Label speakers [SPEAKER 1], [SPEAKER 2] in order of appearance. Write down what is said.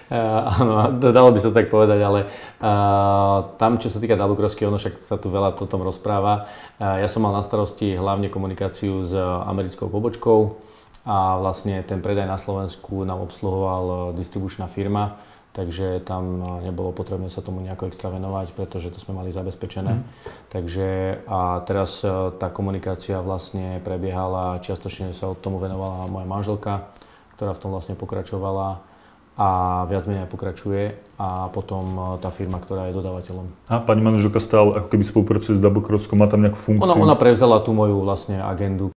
[SPEAKER 1] Áno, dalo by sa tak povedať, ale tam, čo sa týka Double Crossky, ono však sa tu veľa o tom rozpráva. Ja som mal na starosti hlavne komunikáciu s americkou pobočkou a vlastne ten predaj na Slovensku nám obsluhoval distribučná firma, takže tam nebolo potrebné sa tomu nejako extra venovať, pretože to sme mali zabezpečené. Takže a teraz tá komunikácia vlastne prebiehala, čiastočne sa tomu venovala moja manželka, ktorá v tom vlastne pokračovala a viac menej pokračuje a potom tá firma, ktorá je dodávateľom.
[SPEAKER 2] A pani manželka stále ako keby spolupracuje s Double Crosskou, má tam nejakú funkciu?
[SPEAKER 1] Ona prevzala tú moju vlastne agendu.